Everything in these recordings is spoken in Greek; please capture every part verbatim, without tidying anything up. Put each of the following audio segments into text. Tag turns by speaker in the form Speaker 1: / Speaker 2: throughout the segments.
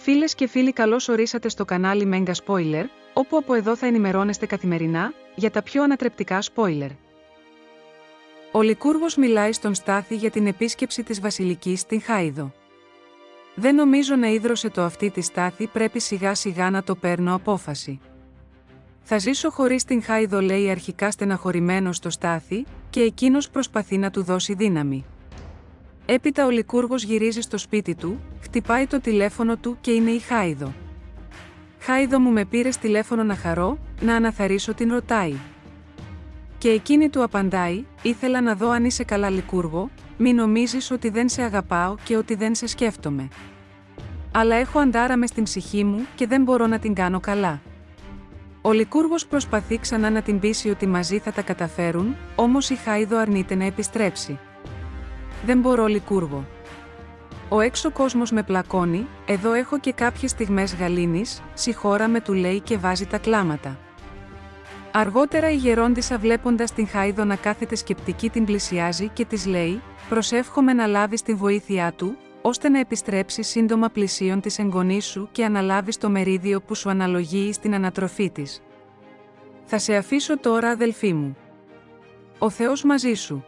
Speaker 1: Φίλες και φίλοι, καλώς ορίσατε στο κανάλι Mega Spoiler, όπου από εδώ θα ενημερώνεστε καθημερινά για τα πιο ανατρεπτικά spoiler. Ο Λικούργος μιλάει στον Στάθη για την επίσκεψη της Βασιλικής στην Χάιδο. «Δεν νομίζω να ίδρωσε το αυτί τη Στάθη, πρέπει σιγά σιγά να το παίρνω απόφαση. Θα ζήσω χωρίς την Χάιδο», λέει αρχικά στεναχωρημένος στο Στάθη, και εκείνος προσπαθεί να του δώσει δύναμη. Έπειτα ο Λικούργος γυρίζει στο σπίτι του, χτυπάει το τηλέφωνο του και είναι η Χάιδο. «Χάιδο μου, με πήρες τηλέφωνο να χαρώ, να αναθαρρήσω?» την ρωτάει. Και εκείνη του απαντάει: «Ήθελα να δω αν είσαι καλά, Λικούργο, μη νομίζεις ότι δεν σε αγαπάω και ότι δεν σε σκέφτομαι. Αλλά έχω αντάρα μες στην ψυχή μου και δεν μπορώ να την κάνω καλά». Ο Λικούργος προσπαθεί ξανά να την πείσει ότι μαζί θα τα καταφέρουν, όμως η Χάιδο αρνείται να επιστρέψει. «Δεν μπορώ, Λικούργο. Ο έξω κόσμος με πλακώνει, εδώ έχω και κάποιες στιγμές γαλήνης, συγχώρα με», του λέει και βάζει τα κλάματα. Αργότερα η γερόντισσα, βλέποντας την Χάιδο να κάθεται σκεπτική, την πλησιάζει και της λέει: «Προσεύχομαι να λάβεις την βοήθειά του, ώστε να επιστρέψεις σύντομα πλησίον της εγγονής σου και αναλάβεις το μερίδιο που σου αναλογεί στην ανατροφή της. Θα σε αφήσω τώρα, αδελφή μου. Ο Θεός μαζί σου».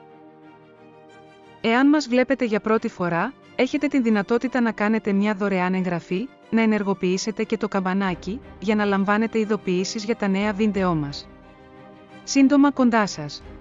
Speaker 1: Εάν μας βλέπετε για πρώτη φορά, έχετε την δυνατότητα να κάνετε μια δωρεάν εγγραφή, να ενεργοποιήσετε και το καμπανάκι, για να λαμβάνετε ειδοποιήσεις για τα νέα βίντεό μας. Σύντομα κοντά σας.